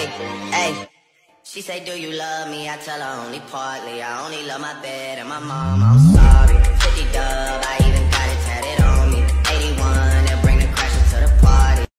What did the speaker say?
Hey, hey. She say, do you love me? I tell her only partly. I only love my bed and my mom, I'm sorry.